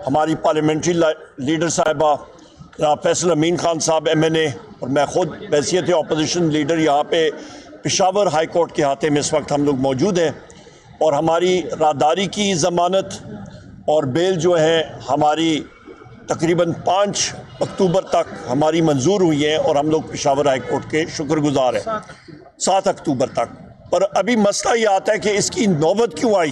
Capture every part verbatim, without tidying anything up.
ہماری parliamentary leader صاحبہ جناب فیصل امین خان صاحب ایم این اے اور میں خود بحیثیت اپوزیشن لیڈر یہاں پہ پشاور ہائی کورٹ کے احاطے میں اس وقت ہم لوگ موجود ہیں، اور ہماری راہداری کی ضمانت اور بیل جو ہے ہماری تقریباً پانچ اکتوبر تک ہماری منظور ہوئی ہیں، اور ہم لوگ پشاور ہائی کورٹ کے شکر گزار ہیں سات اکتوبر تک۔ پر ابھی مسئلہ یہ آتا ہے کہ اس کی نوبت کیوں آئی؟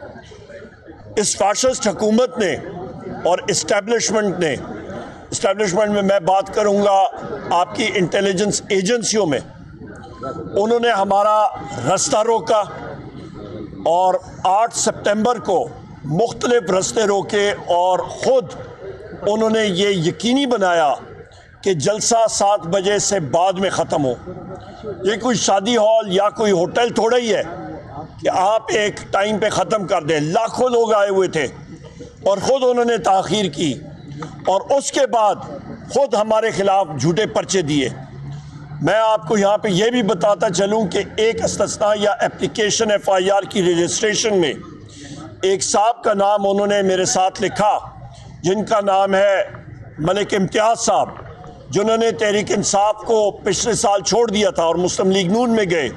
اس فاشسٹ حکومت نے اور اسٹیبلشمنٹ نے اسٹیبلشمنٹ میں میں بات کروں گا آپ کی انٹیلیجنس ایجنسیوں میں، انہوں نے ہمارا رستہ روکا، اور آٹھ سپتمبر کو مختلف رستے روکے، اور خود انہوں نے یہ یقینی بنایا کہ جلسہ سات بجے سے بعد میں ختم ہو۔ یہ کوئی شادی ہال یا کوئی ہوٹل تھوڑا ہی ہے کہ آپ ایک ٹائم پہ ختم کر دیں۔ لاکھوں لوگ آئے ہوئے تھے اور خود انہوں نے تاخیر کی، اور اس کے بعد خود ہمارے خلاف جھوٹے پرچے دیے۔ میں آپ کو یہاں پہ یہ بھی بتاتا چلوں کہ ایک استثناء یا اپلیکیشن ایف آئی آر کی رجسٹریشن میں ایک صاحب کا نام انہوں نے میرے ساتھ لکھا، جن کا نام ہے ملک امتیاز صاحب، جنہوں نے تحریک انصاف کو پچھلے سال چھوڑ دیا تھا اور مسلم لیگ نون میں گئے،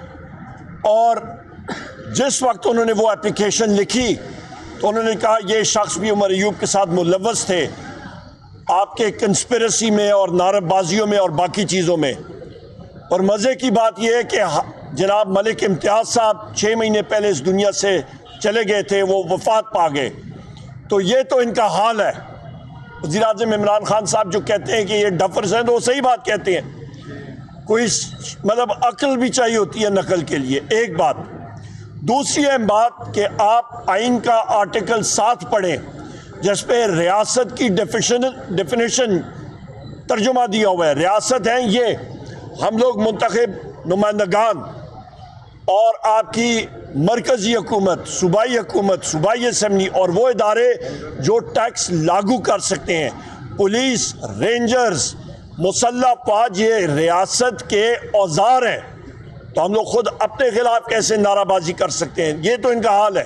اور جس وقت انہوں نے وہ اپلیکیشن لکھی تو انہوں نے کہا یہ شخص بھی عمر ایوب کے ساتھ ملوث تھے آپ کے کنسپیرسی میں اور نعرہ بازیوں میں اور باقی چیزوں میں۔ اور مزے کی بات یہ ہے کہ جناب ملک امتیاز صاحب چھ مہینے پہلے اس دنیا سے چلے گئے تھے، وہ وفات پا گئے۔ تو یہ تو ان کا حال ہے۔ وزیر اعظم عمران خان صاحب جو کہتے ہیں کہ یہ ڈفرز ہیں تو وہ صحیح بات کہتے ہیں، کوئی مطلب عقل بھی چاہیے ہوتی ہے نقل کے لیے۔ ایک بات، دوسری اہم بات کہ آپ آئین کا آرٹیکل سات پڑھیں جس پہ ریاست کی ڈیفینیشن ترجمہ دیا ہوا ہے۔ ریاست ہیں یہ ہم لوگ منتخب نمائندگان، اور آپ کی مرکزی حکومت، صوبائی حکومت، صوبائی اسمبلی، اور وہ ادارے جو ٹیکس لاگو کر سکتے ہیں، پولیس، رینجرز، مسلح فوج، یہ ریاست کے اوزار ہیں۔ تو ہم لوگ خود اپنے خلاف کیسے نعرہ بازی کر سکتے ہیں؟ یہ تو ان کا حال ہے۔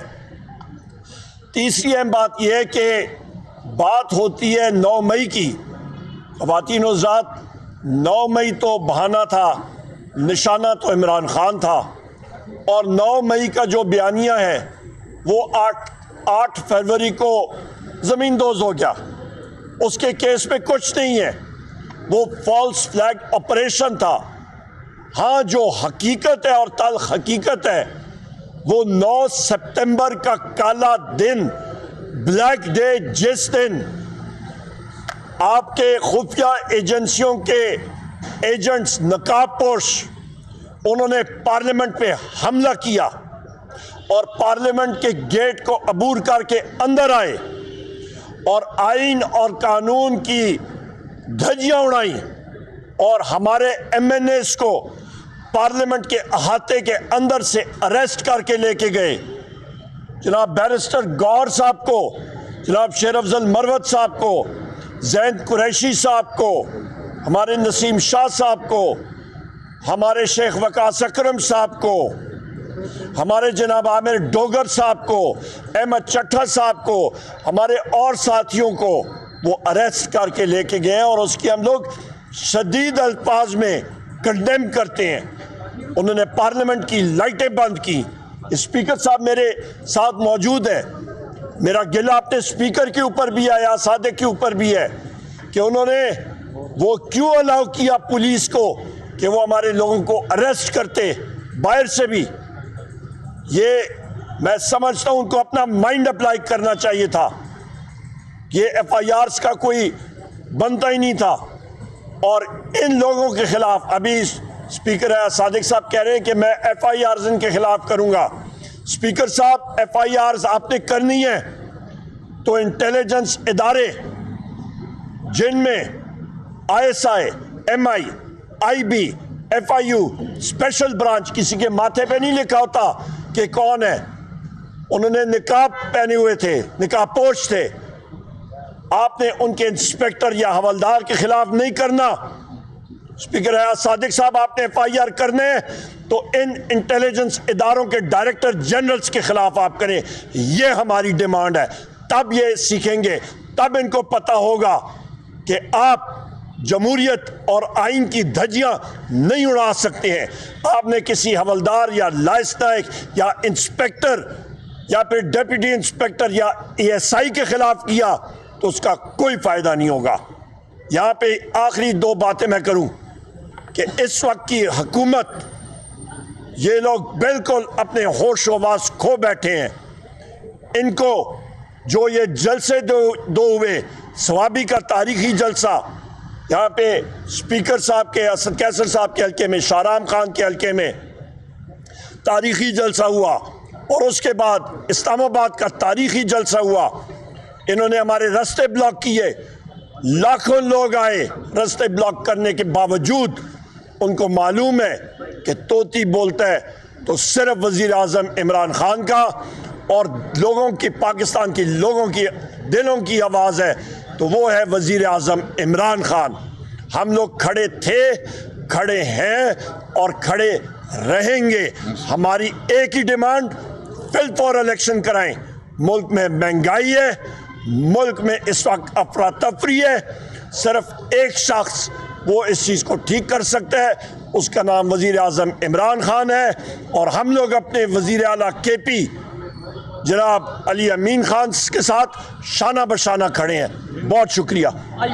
تیسری اہم بات یہ ہے کہ بات ہوتی ہے نو مئی کی۔ خواتین و حضرات، نو مئی تو بہانہ تھا، نشانہ تو عمران خان تھا، اور نو مئی کا جو بیانیہ ہے وہ آٹھ آٹھ فروری کو زمین دوز ہو گیا۔ اس کے کیس میں کچھ نہیں ہے، وہ فالس فلیگ آپریشن تھا۔ ہاں جو حقیقت ہے اور تلخ حقیقت ہے وہ نو سپتمبر کا کالا دن، بلیک ڈے، جس دن آپ کے خفیہ ایجنسیوں کے ایجنٹس نقاب پوش انہوں نے پارلیمنٹ پہ حملہ کیا اور پارلیمنٹ کے گیٹ کو عبور کر کے اندر آئے اور آئین اور قانون کی دھجیاں اڑائیں، اور ہمارے ایم این ایز کو پارلیمنٹ کے احاطے کے اندر سے اریسٹ کر کے لے کے گئے۔ جناب بیرسٹر گور صاحب کو، جناب شیر افضل مروت صاحب کو، زین قریشی صاحب کو، ہمارے نسیم شاہ صاحب کو، ہمارے شیخ وقاص اکرم صاحب کو، ہمارے جناب عامر ڈوگر صاحب کو، احمد چٹھا صاحب کو، ہمارے اور ساتھیوں کو وہ اریسٹ کر کے لے کے گئے، اور اس کی ہم لوگ شدید الفاظ میں کنڈیم کرتے ہیں۔ انہوں نے پارلیمنٹ کی لائٹیں بند کی۔ اسپیکر صاحب میرے ساتھ موجود ہیں، میرا گلہ اپنے اسپیکر کے اوپر بھی ہے یا صادق کے اوپر بھی ہے کہ انہوں نے وہ کیوں الاؤ کیا پولیس کو کہ وہ ہمارے لوگوں کو اریسٹ کرتے باہر سے بھی۔ یہ میں سمجھتا ہوں ان کو اپنا مائنڈ اپلائی کرنا چاہیے تھا، یہ ایف آئی آرز کا کوئی بنتا ہی نہیں تھا۔ اور ان لوگوں کے خلاف ابھی اسپیکر ہے صادق صاحب کہہ رہے ہیں کہ میں ایف آئی آرز ان کے خلاف کروں گا۔ اسپیکر صاحب ایف آئی آرز آپ نے کرنی ہے تو انٹیلیجنس ادارے جن میں I S I, M I, I B, F I U, special branch, کسی کے ماتھے پہ نہیں لکھا ہوتا کہ کون ہے، انہوں نے نقاب پہنے ہوئے تھے، نقاب پوش تھے، آپ نے ان کے انسپیکٹر یا حوالدار کے خلاف نہیں کرنا۔ اسپیکر ہے صادق صاحب آپ نے ایف آئی آر کرنے تو ان انٹیلیجنس اداروں کے ڈائریکٹر جنرلز کے خلاف آپ کریں، یہ ہماری ڈیمانڈ ہے۔ تب یہ سیکھیں گے، تب ان کو پتہ ہوگا کہ آپ جمہوریت اور آئین کی دھجیاں نہیں اڑا سکتے ہیں۔ آپ نے کسی حوالدار یا لائس نائک یا انسپیکٹر یا پھر ڈیپٹی انسپیکٹر یا ای ایس آئی کے خلاف کیا تو اس کا کوئی فائدہ نہیں ہوگا۔ یہاں پہ آخری دو باتیں میں کروں کہ اس وقت کی حکومت، یہ لوگ بالکل اپنے ہوش و حواس کھو بیٹھے ہیں۔ ان کو جو یہ جلسے دو دو ہوئے، ثوابی کا تاریخی جلسہ یہاں پہ اسپیکر صاحب کے، اسد قیصر صاحب کے حلقے میں، شاہرام خان کے حلقے میں تاریخی جلسہ ہوا، اور اس کے بعد اسلام آباد کا تاریخی جلسہ ہوا۔ انہوں نے ہمارے راستے بلاک کیے، لاکھوں لوگ آئے راستے بلاک کرنے کے باوجود۔ ان کو معلوم ہے کہ طوطی بولتا ہے تو صرف وزیر اعظم عمران خان کا اور لوگوں کی، پاکستان کے لوگوں کی دلوں کی آواز ہے تو وہ ہے وزیر اعظم عمران خان۔ ہم لوگ کھڑے تھے، کھڑے ہیں اور کھڑے رہیں گے۔ ہماری ایک ہی ڈیمانڈ، فل فور الیکشن کرائیں۔ ملک میں مہنگائی ہے، ملک میں اس وقت افراتفری ہے، صرف ایک شخص وہ اس چیز کو ٹھیک کر سکتا ہے، اس کا نام وزیر اعظم عمران خان ہے، اور ہم لوگ اپنے وزیر اعلیٰ کے پی جناب علی امین خان کے ساتھ شانہ بشانہ کھڑے ہیں۔ بہت شکریہ۔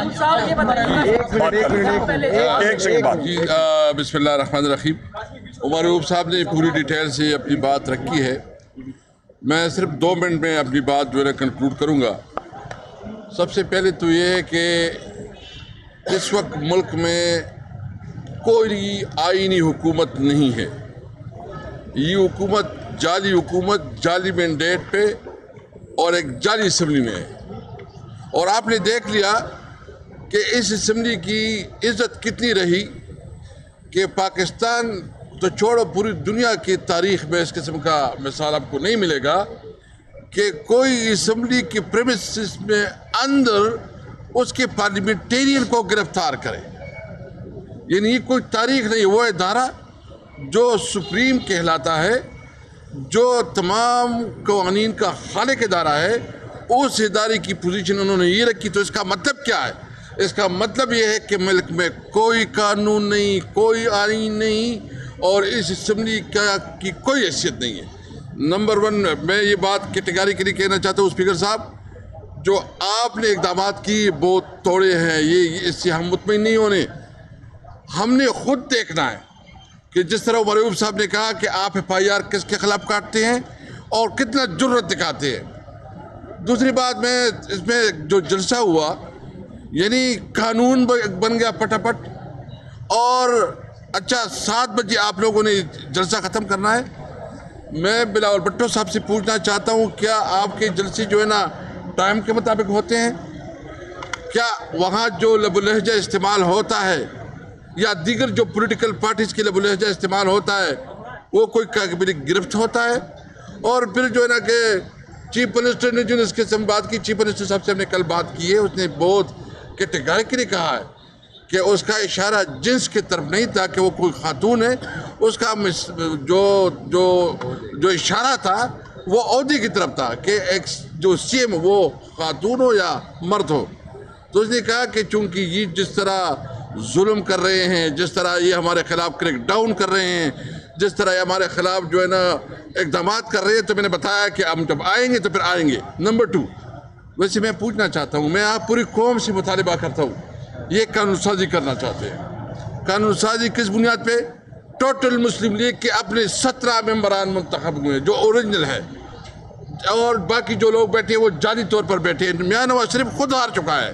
بسم اللہ الرحمن الرحیم۔ عمر ایوب صاحب نے پوری ڈیٹیل سے اپنی بات رکھی ہے، میں صرف دو منٹ میں اپنی بات جو ہے کنکلوڈ کروں گا۔ سب سے پہلے تو یہ ہے کہ اس وقت ملک میں کوئی آئینی حکومت نہیں ہے، یہ حکومت جعلی حکومت، جعلی مینڈیٹ پہ اور ایک جعلی اسمبلی میں ہے، اور آپ نے دیکھ لیا کہ اس اسمبلی کی عزت کتنی رہی کہ پاکستان تو چھوڑو، پوری دنیا کی تاریخ میں اس قسم کا مثال آپ کو نہیں ملے گا کہ کوئی اسمبلی کی پریمیسز میں اندر اس کے پارلیمنٹیرین کو گرفتار کرے۔ یعنی یہ کوئی تاریخ نہیں، وہ ادارہ جو سپریم کہلاتا ہے، جو تمام قوانین کا خالق ادارہ ہے، اس ادارے کی پوزیشن انہوں نے یہ رکھی۔ تو اس کا مطلب کیا ہے؟ اس کا مطلب یہ ہے کہ ملک میں کوئی قانون نہیں، کوئی آئین نہیں، اور اس اسمبلی کا کی کوئی حیثیت نہیں ہے۔ نمبر ون، میں یہ بات کیٹیگریکلی کہنا چاہتا ہوں اسپیکر صاحب، جو آپ نے اقدامات کی بہت توڑے ہیں، یہ اس سے ہم مطمئن نہیں ہونے۔ ہم نے خود دیکھنا ہے کہ جس طرح عمر ایوب صاحب نے کہا کہ آپ ایف آئی آر کس کے خلاف کاٹتے ہیں اور کتنا جرت دکھاتے ہیں۔ دوسری بات، میں اس میں جو جلسہ ہوا، یعنی قانون بن گیا پٹاپٹ، اور اچھا سات بجے آپ لوگوں نے جلسہ ختم کرنا ہے۔ میں بلاول بھٹو صاحب سے پوچھنا چاہتا ہوں، کیا آپ کے جلسے جو ہے نا ٹائم کے مطابق ہوتے ہیں؟ کیا وہاں جو لب و لہجہ استعمال ہوتا ہے یا دیگر جو پولیٹیکل پارٹیز کی لب و لہجہ استعمال ہوتا ہے وہ کوئی قابل گرفت ہوتا ہے؟ اور پھر جو ہے نا کہ چیف منسٹر نے جو اس کے سم بات کی، چیف منسٹر صاحب سے ہم نے کل بات کی ہے، اس نے بہت کیٹیگریکلی کہا ہے کہ اس کا اشارہ جنس کی طرف نہیں تھا کہ وہ کوئی خاتون ہے، اس کا جو جو جو اشارہ تھا وہ عہدے کی طرف تھا کہ ایک جو سی ایم وہ خاتون ہو یا مرد ہو۔ تو اس نے کہا کہ چونکہ یہ جس طرح ظلم کر رہے ہیں، جس طرح یہ ہمارے خلاف کریک ڈاؤن کر رہے ہیں، جس طرح یہ ہمارے خلاف جو ہے نا اقدامات کر رہے ہیں، تو میں نے بتایا کہ ہم جب آئیں گے تو پھر آئیں گے۔ نمبر ٹو، ویسے میں پوچھنا چاہتا ہوں، میں آپ پوری قوم سے مطالبہ کرتا ہوں، یہ قانون سازی کرنا چاہتے ہیں۔ قانون سازی کس بنیاد پہ؟ ٹوٹل مسلم لیگ کے اپنے سترہ ممبران منتخب ہوئے جو اوریجنل ہے، اور باقی جو لوگ بیٹھے ہیں وہ جعلی طور پر بیٹھے ہیں۔ میاں نواز شریف خود ہار چکا ہے،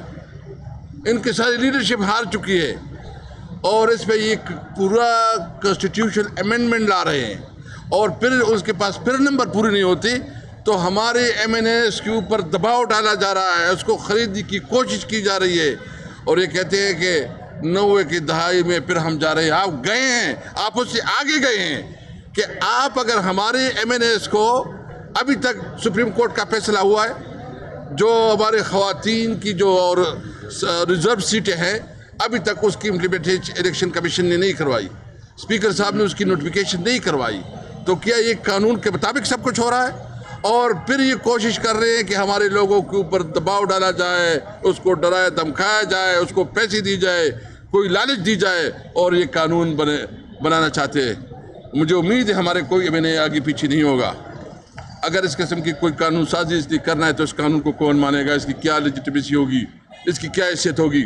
ان کی ساری لیڈرشپ ہار چکی ہے، اور اس پہ یہ پورا کانسٹیٹیوشن امینڈمنٹ لا رہے ہیں، اور پھر اس کے پاس پھر نمبر پوری نہیں ہوتی تو ہمارے ایم این ایس کے اوپر دباؤ ڈالا جا رہا ہے، اس کو خریدنے کی کوشش کی جا رہی ہے، اور یہ کہتے ہیں کہ نوے کی دہائی میں پھر ہم جا رہے ہیں۔ آپ گئے ہیں، آپ اس سے آگے گئے ہیں کہ آپ اگر ہمارے ایم این ایس کو، ابھی تک سپریم کورٹ کا فیصلہ ہوا ہے جو ہمارے خواتین کی جو اور ریزرو سیٹیں ہیں، ابھی تک اس کی امپلیمنٹیشن الیکشن کمیشن نے نہیں کروائی، اسپیکر صاحب نے اس کی نوٹیفیکیشن نہیں کروائی، تو کیا یہ قانون کے مطابق سب کچھ ہو رہا ہے؟ اور پھر یہ کوشش کر رہے ہیں کہ ہمارے لوگوں کے اوپر دباؤ ڈالا جائے، اس کو ڈرایا دھمکایا جائے، اس کو پیسے دی جائے، کوئی لالچ دی جائے، اور یہ قانون بنے بنانا چاہتے ہیں۔ مجھے امید ہے ہمارے کوئی ایم این اے آگے پیچھے نہیں ہوگا۔ اگر اس قسم کی کوئی قانون سازی اس لیے کرنا ہے تو اس قانون کو کون مانے گا، اس کی کیا لیجٹمیسی ہوگی، اس کی کیا حیثیت ہوگی؟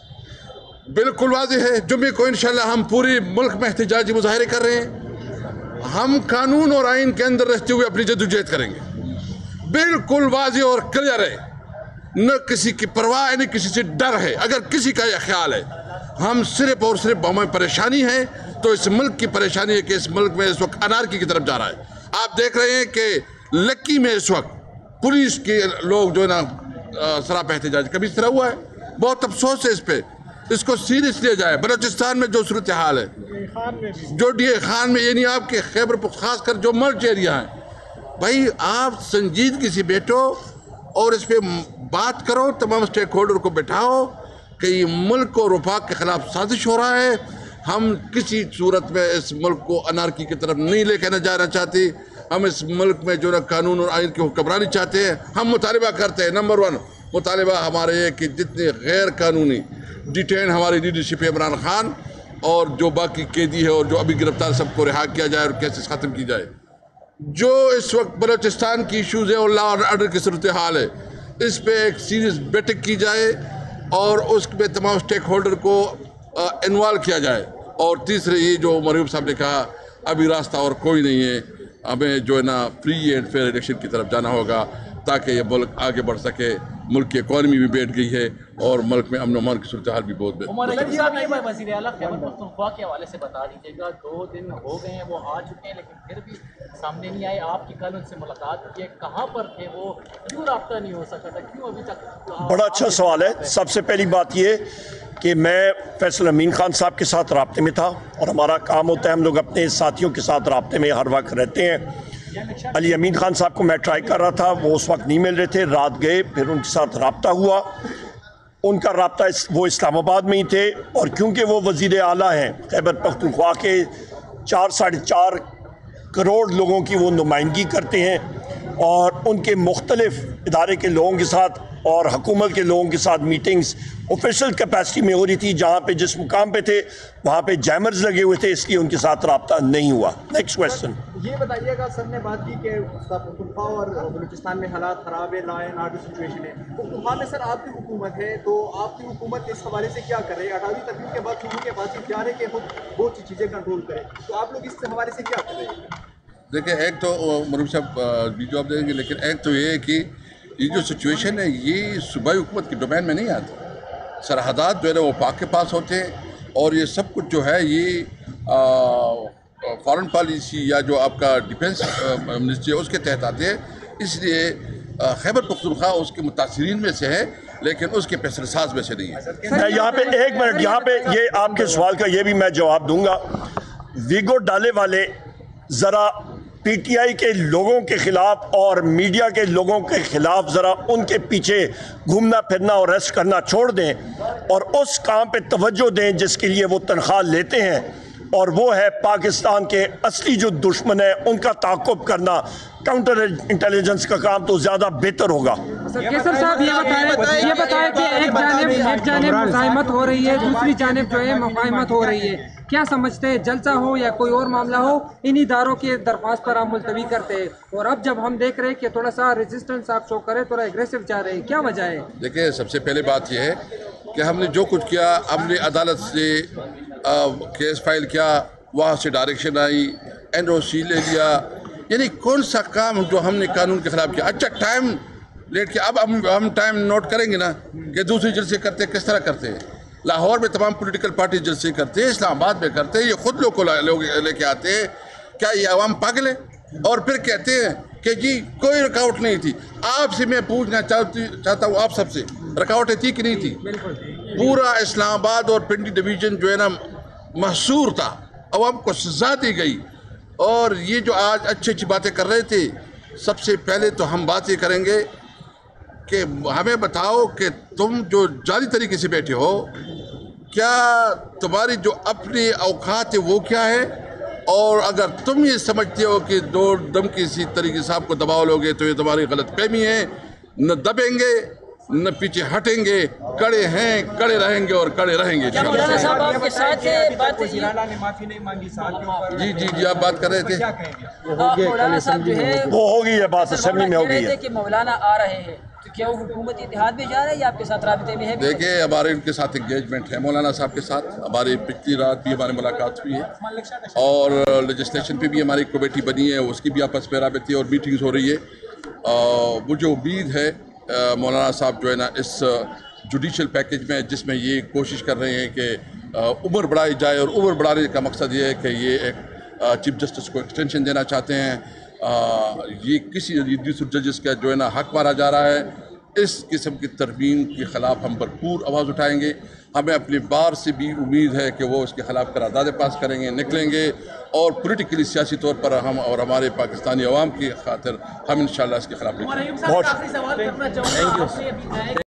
بالکل واضح ہے، جمعے کو انشاءاللہ ہم پورے ملک میں احتجاجی مظاہرے کر رہے ہیں۔ ہم قانون اور آئین کے اندر رہتے ہوئے اپنی جدوجہد کریں گے، بالکل واضح اور کلیئر ہے، نہ کسی کی پرواہ ہے نہ کسی سے ڈر ہے۔ اگر کسی کا یہ خیال ہے ہم صرف اور صرف ہمیں پریشانی ہے تو اس ملک کی پریشانی ہے کہ اس ملک میں اس وقت انارکی کی طرف جا رہا ہے۔ آپ دیکھ رہے ہیں کہ لکی میں اس وقت پولیس کے لوگ جو ہے نا سراپا احتجاج، کبھی اس طرح ہوا ہے؟ بہت افسوس ہے اس پہ، اس کو سیریس لیا جائے۔ بلوچستان میں جو صورتحال ہے، جو ڈی اے خان میں، یعنی آپ کے خیبر پختونخوا، خاص کر جو مرج ایریا ہیں، بھائی آپ سنجیدگی سے بیٹھو اور اس پہ بات کرو، تمام سٹیک ہولڈر کو بٹھاؤ کہ یہ ملک اور وفاق کے خلاف سازش ہو رہا ہے۔ ہم کسی صورت میں اس ملک کو انارکی کی طرف نہیں لے کے نہ جانا چاہتے، ہم اس ملک میں جو نا قانون اور آئین کی حکمرانی چاہتے ہیں۔ ہم مطالبہ کرتے ہیں، نمبر ون مطالبہ ہمارے یہ کہ جتنے غیر قانونی ڈیٹین ہماری لیڈرشپ عمران خان اور جو باقی قیدی ہے اور جو ابھی گرفتار، سب کو رہا کیا جائے اور کیسز ختم کی جائے۔ جو اس وقت بلوچستان کی ایشوز ہے اور لا اور آرڈر کی صورتحال ہے، اس پہ ایک سیریس بیٹھک کی جائے اور اس میں تمام سٹیک ہولڈر کو انوالو کیا جائے۔ اور تیسرے یہ جو عمر ایوب صاحب نے کہا، ابھی راستہ اور کوئی نہیں ہے، ہمیں جو ہے نا فری اینڈ فیئر الیکشن کی طرف جانا ہوگا تاکہ یہ ملک آگے بڑھ سکے۔ ملک کی اکانومی بھی بیٹھ گئی ہے اور ملک میں امن و امان کی صورتحال بھی بہت بہتر۔ عمر ایوب صاحب یہ وزیر اعلیٰ خیبر پختونخوا کے حوالے سے بتا دیجیے گا، دو دن ہو گئے ہیں وہ آ چکے ہیں لیکن پھر بھی سامنے نہیں آئے۔ آپ کی کل ان سے ملاقات ہوئی ہے، کہاں پر تھے وہ، کیوں رابطہ نہیں ہو سکا تھا، کیوں ابھی تک؟ بڑا اچھا سوال ہے۔ سب سے پہلی بات یہ کہ میں فیصل امین خان صاحب کے ساتھ رابطے میں تھا اور ہمارا کام ہوتا ہے، ہم لوگ اپنے ساتھیوں کے ساتھ رابطے میں ہر وقت رہتے ہیں۔ علی امین خان صاحب کو میں ٹرائی کر رہا تھا، وہ اس وقت نہیں مل رہے تھے، رات گئے، پھر ان کے ساتھ رابطہ ہوا۔ ان کا رابطہ وہ اسلام آباد میں ہی تھے، اور کیونکہ وہ وزیر اعلیٰ ہیں خیبر پختونخوا کے، چار ساڑھے چار کروڑ لوگوں کی وہ نمائندگی کرتے ہیں، اور ان کے مختلف ادارے کے لوگوں کے ساتھ اور حکومت کے لوگوں کے ساتھ میٹنگز آفیشل کیپیسٹی میں ہو رہی تھی۔ جہاں پہ جس مقام پہ تھے وہاں پہ جیمرز لگے ہوئے تھے، اس لیے ان کے ساتھ رابطہ نہیں ہوا۔ Next question. یہ بتائیے گا، سر نے بات کی کہ پختونخوا اور بلوچستان میں حالات خراب ہے، لا اینڈ آرڈر سچویشن ہے۔ پختونخوا میں سر آپ کی حکومت ہے، تو آپ کی حکومت اس حوالے سے کیا کر رہے ہیں؟ اٹھارہویں ترمیم کے بعد شروع کے بعد سے کیا رہے کہ خود بہت سی چیزیں کنٹرول کریں، تو آپ لوگ اس حوالے سے کیا کر رہے ہیں؟ دیکھیں، ایک تو مروف صاحب بھی جواب دیں گے، لیکن ایک تو یہ ہے کہ یہ جو سچویشن ہے یہ صوبائی حکومت کی ڈومین میں نہیں آتی۔ سرحدات جو ہے نا وہ پاک کے پاس ہوتے ہیں، اور یہ سب کچھ جو ہے یہ فارن پالیسی یا جو آپ کا ڈیفینس منسٹری ہے اس کے تحت آتے ہیں۔ اس لیے خیبر پختونخوا اس کے متاثرین میں سے ہے، لیکن اس کے فیصلہ ساز میں سے نہیں ہے۔ میں یہاں پہ ایک منٹ، یہاں پہ یہ آپ کے سوال کا یہ بھی میں جواب دوں گا۔ ویگو ڈالے والے ذرا پی ٹی آئی کے لوگوں کے خلاف اور میڈیا کے لوگوں کے خلاف ذرا ان کے پیچھے گھومنا پھرنا اور ریسٹ کرنا چھوڑ دیں، اور اس کام پہ توجہ دیں جس کے لیے وہ تنخواہ لیتے ہیں، اور وہ ہے پاکستان کے اصلی جو دشمن ہے ان کا تعاقب کرنا۔ کاؤنٹر انٹیلیجنس کا کام تو زیادہ بہتر ہوگا۔ قیصر صاحب یہ بتائیں یہ بتائیں کہ ایک جانب ایک جانب مزاحمت ہو رہی ہے، دوسری جانب جو ہے مفاہمت ہو رہی ہے، کیا سمجھتے ہیں؟ جلسہ ہو یا کوئی اور معاملہ ہو، ان اداروں کے درخواست پر ہم ملتوی کرتے ہیں، اور اب جب ہم دیکھ رہے ہیں کہ تھوڑا سا ریزسٹنس آپ شو کرے، تھوڑا ایگریسو جا رہے ہیں، کیا وجہ ہے؟ دیکھیں، سب سے پہلے بات یہ ہے کہ ہم نے جو کچھ کیا، ہم نے عدالت سے کیس فائل کیا، وہاں سے ڈائریکشن آئی، این او سی لے لیا، یعنی کون سا کام جو ہم نے قانون کے خلاف کیا؟ اچھا ٹائم لیٹ کیا، اب ہم ہم ٹائم نوٹ کریں گے نا کہ دوسری جلسے کرتے کس طرح کرتے ہیں۔ لاہور میں تمام پولیٹیکل پارٹی جلسے کرتے ہیں، اسلام آباد میں کرتے ہیں، یہ خود لوگ کو لوگ لے کے آتے ہیں۔ کیا یہ عوام پاگل ہے؟ اور پھر کہتے ہیں کہ جی کوئی رکاوٹ نہیں تھی۔ آپ سے میں پوچھنا چاہتی چاہتا ہوں آپ سب سے، رکاوٹیں تھی کہ نہیں تھی؟ پورا اسلام آباد اور پنڈی ڈویژن جو ہے نا محصور تھا، عوام کو سزا دی گئی۔ اور یہ جو آج اچھی اچھی باتیں کر رہے تھے، سب سے پہلے تو ہم بات یہ کریں گے کہ ہمیں بتاؤ کہ تم جو جعلی طریقے سے بیٹھے ہو، کیا تمہاری جو اپنی اوقات ہے وہ کیا ہے، اور اگر تم یہ سمجھتے ہو کہ دو دم کسی طریقے سے آپ کو دباؤ لوگے تو یہ تمہاری غلط فہمی ہے. نہ دبیں گے نہ پیچھے ہٹیں گے, کڑے ہیں, کڑے رہیں گے اور کڑے رہیں گے. مولانا صاحب آپ کے ساتھ جی جی جی آپ بات کر رہے تھے. مولانا صاحب جو ہے وہ ہو گئی ہے بات, اسمبلی میں ہو گئی ہے کہ مولانا آ رہے ہیں, تو کیا وہ حکومت اتحاد میں جا رہے ہیں یا آپ کے ساتھ رابطے میں ہے؟ دیکھیں ہمارے ان کے ساتھ انگیجمنٹ ہے مولانا صاحب کے ساتھ. ہماری پچھلی رات بھی ہماری ملاقات ہوئی ہے اور لیجسلیشن پہ بھی ہماری کمیٹی بنی ہے, اس کی بھی آپس میں رابطے اور میٹنگز ہو رہی ہے. مجھے امید ہے مولانا صاحب جو ہے نا اس جوڈیشل پیکج میں, جس میں یہ کوشش کر رہے ہیں کہ عمر بڑھائی جائے, اور عمر بڑھانے کا مقصد یہ ہے کہ یہ ایک چیف جسٹس کو ایکسٹینشن دینا چاہتے ہیں. یہ کسی دوسرے ججز کا جو ہے نا حق مارا جا رہا ہے. اس قسم کی ترمیم کے خلاف ہم بھرپور آواز اٹھائیں گے. ہمیں اپنی بار سے بھی امید ہے کہ وہ اس کے خلاف قراردادیں پاس کریں گے, نکلیں گے, اور پولیٹیکلی سیاسی طور پر ہم اور ہمارے پاکستانی عوام کی خاطر ہم انشاءاللہ اس کے خلاف نکلیں گے. آخری سوال کرنا چاہوں گا.